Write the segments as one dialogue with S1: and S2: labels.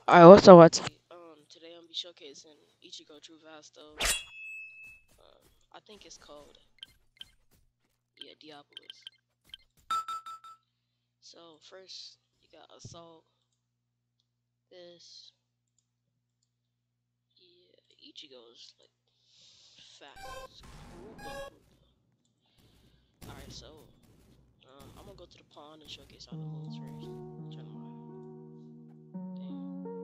S1: I also want to. Today I'm be showcasing Ichigo True Vasto. I think it's called Diabolus. So first you got Assault. This Ichigo's like fast. Alright, so I'm gonna go to the pond and showcase all the moves first. Turn my thing.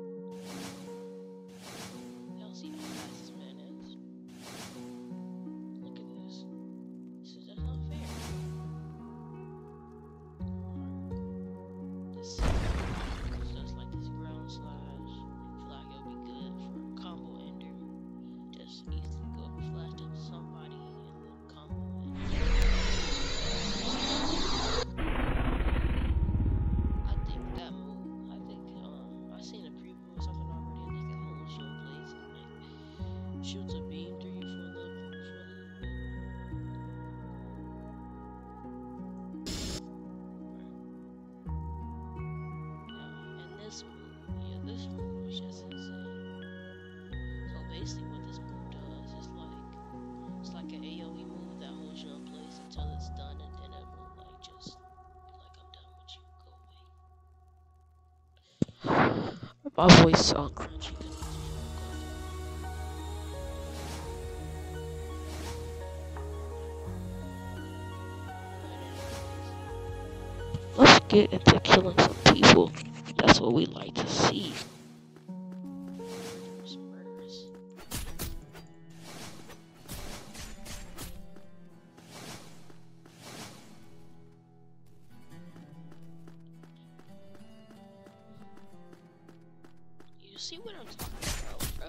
S1: Y'all see how fast this man is? Look at this. That's not fair. This just like this ground slash. Feel like it'll be good for combo ender. Just easily go up flash to somebody and then combo ender. I think that move. I seen a preview or something already. I think it holds you in place and like shoots a beam through you for the. This move is just insane. So basically what this move does is it's like an AoE move that holds you in place until it's done, and then it will like just be like, I'm done with you, go away. My voice so crunchy. Let's get into killing some people. That's what we like to see. You see what I'm talking about, bro?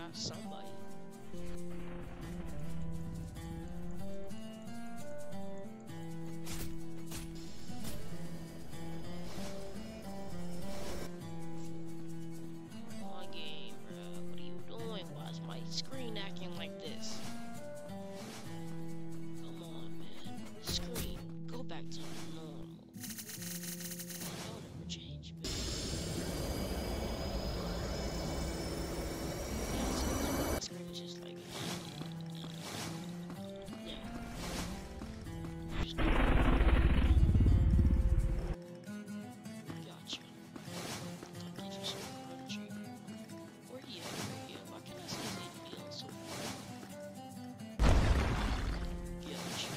S1: have somebody. Come on, game, bro. What are you doing? Why is my screen acting like this? Come on, man. Screen, go back to normal. Don't ever change, man. Yeah, so my screen is just like, yeah. Just gotcha. I'll get you some furniture. Where he at? Where he at? Why can't I see his HP on so gotcha.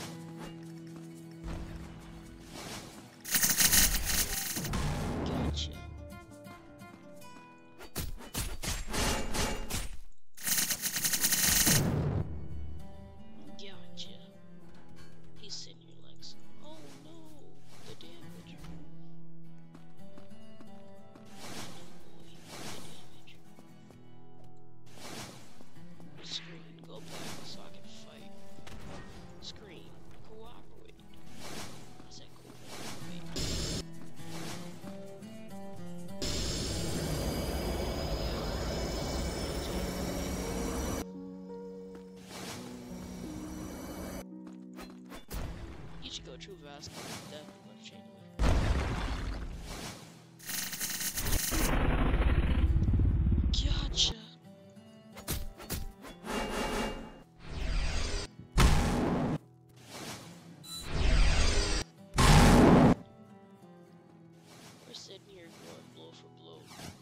S1: Gotcha. Gotcha. He's sitting here like, oh no, the damage. Screen, go back so I can fight. Screen, cooperate. I said cooperate. You should go true Vasco. Definitely gonna change it. Gotcha. We're sitting here going blow for blow.